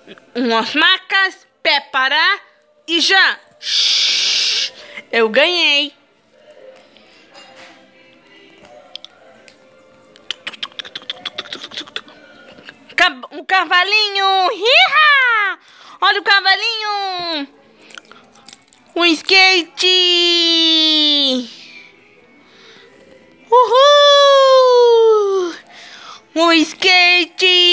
Umas macas, pé parar e já. Eu ganhei. Um cavalinho. Iha! Olha o cavalinho. Um skate. Uhul! Um skate.